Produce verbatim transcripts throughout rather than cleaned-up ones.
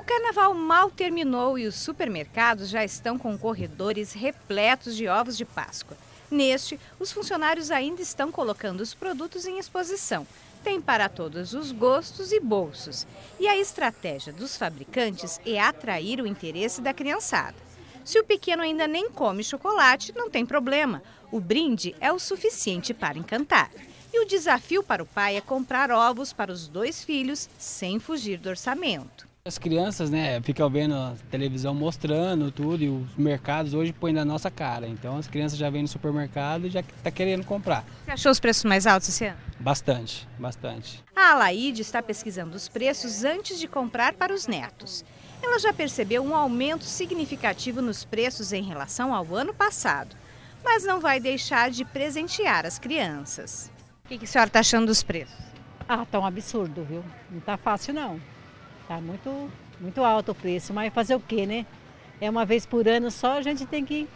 carnaval mal terminou e os supermercados já estão com corredores repletos de ovos de Páscoa. Neste, os funcionários ainda estão colocando os produtos em exposição. Tem para todos os gostos e bolsos. E a estratégia dos fabricantes é atrair o interesse da criançada. Se o pequeno ainda nem come chocolate, não tem problema. O brinde é o suficiente para encantar. E o desafio para o pai é comprar ovos para os dois filhos sem fugir do orçamento. As crianças, né, ficam vendo a televisão mostrando tudo e os mercados hoje põem na nossa cara. Então as crianças já vêm no supermercado e já estão querendo comprar. Você achou os preços mais altos esse ano? Bastante, bastante. A Alaide está pesquisando os preços antes de comprar para os netos. Ela já percebeu um aumento significativo nos preços em relação ao ano passado, mas não vai deixar de presentear as crianças. O que, que a senhora está achando dos preços? Ah, tá um absurdo, viu? Não tá fácil não. Tá muito, muito alto o preço, mas fazer o quê, né? É uma vez por ano só, a gente tem que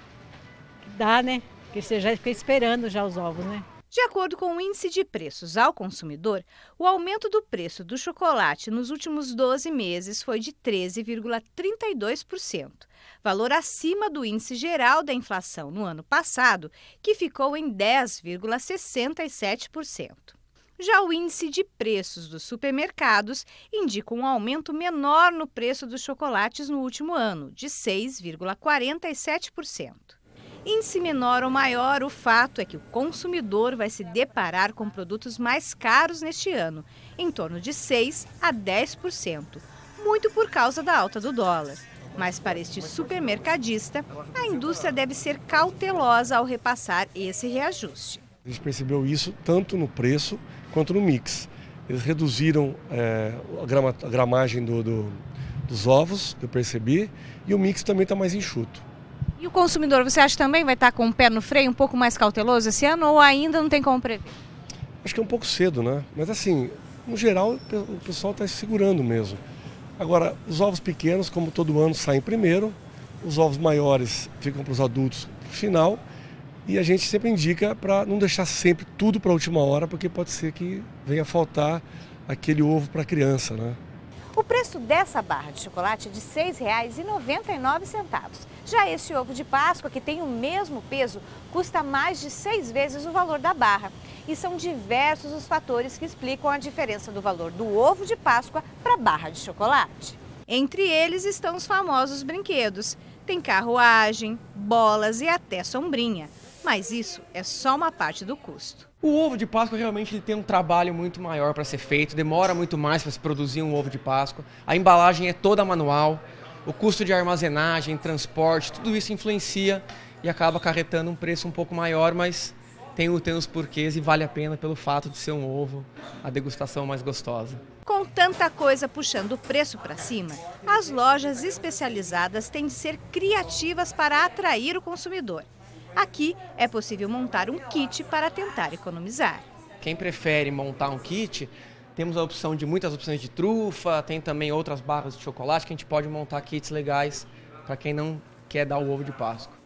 dar, né? Porque você já fica esperando já os ovos, né? De acordo com o Índice de Preços ao Consumidor, o aumento do preço do chocolate nos últimos doze meses foi de treze vírgula trinta e dois por cento, valor acima do índice geral da inflação no ano passado, que ficou em dez vírgula sessenta e sete por cento. Já o índice de preços dos supermercados indica um aumento menor no preço dos chocolates no último ano, de seis vírgula quarenta e sete por cento. Índice menor ou maior, o fato é que o consumidor vai se deparar com produtos mais caros neste ano, em torno de seis a dez por cento, muito por causa da alta do dólar. Mas para este supermercadista, a indústria deve ser cautelosa ao repassar esse reajuste. A gente percebeu isso tanto no preço quanto no mix. Eles reduziram é, a, grama, a gramagem do, do, dos ovos, eu percebi, e o mix também está mais enxuto. E o consumidor, você acha que também vai estar com o pé no freio, um pouco mais cauteloso esse ano, ou ainda não tem como prever? Acho que é um pouco cedo, né? Mas assim, no geral, o pessoal está se segurando mesmo. Agora, os ovos pequenos, como todo ano, saem primeiro, os ovos maiores ficam para os adultos no final, e a gente sempre indica para não deixar sempre tudo para a última hora, porque pode ser que venha faltar aquele ovo para a criança, né? O preço dessa barra de chocolate é de seis reais e noventa e nove centavos. Já esse ovo de Páscoa, que tem o mesmo peso, custa mais de seis vezes o valor da barra. E são diversos os fatores que explicam a diferença do valor do ovo de Páscoa para a barra de chocolate. Entre eles estão os famosos brinquedos. Tem carruagem, bolas e até sombrinha. Mas isso é só uma parte do custo. O ovo de Páscoa realmente ele tem um trabalho muito maior para ser feito, demora muito mais para se produzir um ovo de Páscoa. A embalagem é toda manual, o custo de armazenagem, transporte, tudo isso influencia e acaba acarretando um preço um pouco maior, mas tem, tem os porquês e vale a pena pelo fato de ser um ovo, a degustação mais gostosa. Com tanta coisa puxando o preço para cima, as lojas especializadas têm de ser criativas para atrair o consumidor. Aqui é possível montar um kit para tentar economizar. Quem prefere montar um kit, temos a opção de muitas opções de trufa, tem também outras barras de chocolate que a gente pode montar kits legais para quem não quer dar o ovo de Páscoa.